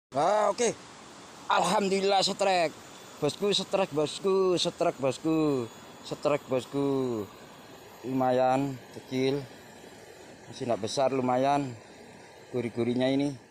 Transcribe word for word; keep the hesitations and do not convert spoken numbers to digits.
Ah, oke. Alhamdulillah setrek. Bosku setrek, bosku, setrek, bosku. Setrek, bosku. Lumayan kecil. Masih tidak besar, lumayan. Guri-gurinya ini.